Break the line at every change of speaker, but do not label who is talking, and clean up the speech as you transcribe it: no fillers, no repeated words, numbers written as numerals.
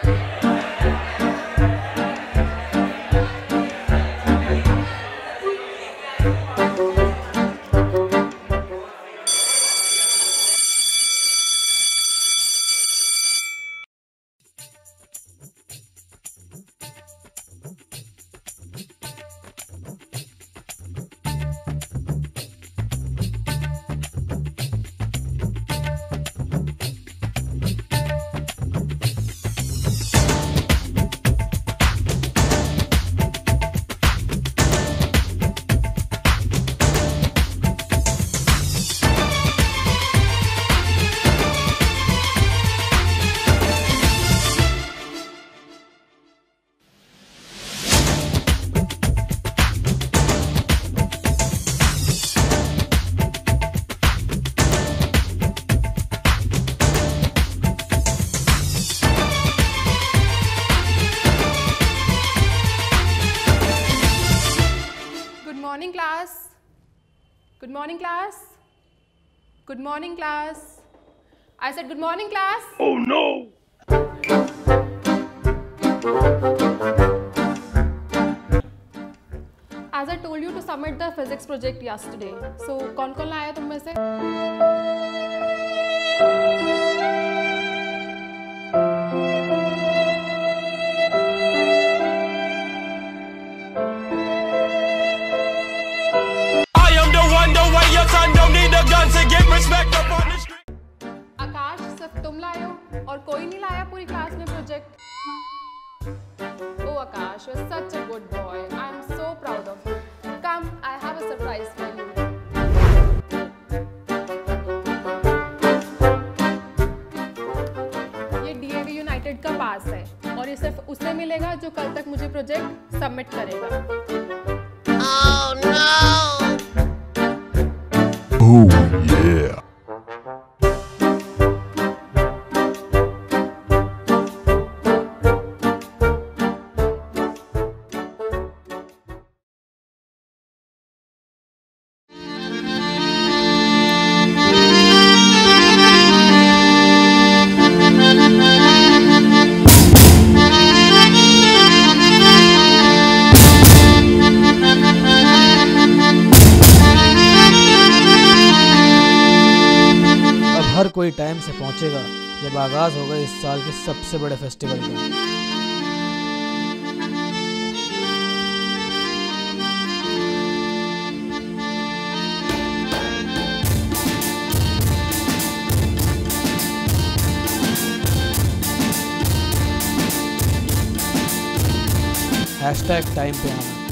morning class. Good morning class. Good morning class. I said good morning class.
Oh no.
As I told you to submit the physics project yesterday. So कौन-कौन लाया तुम में से? आकाश सिर्फ तुम लाए हो और कोई नहीं लाया पूरी क्लास में project? Oh Akash, you're such a good boy. I'm so proud of you. Come, I have a surprise for you. ये DAV United का पास है और ये सिर्फ उसे मिलेगा जो कल तक मुझे प्रोजेक्ट सबमिट करेगा.
Oh no!
Oh yeah.
हर कोई टाइम से पहुंचेगा जब आगाज होगा इस साल के सबसे बड़े फेस्टिवल का. #टाइम पे आना.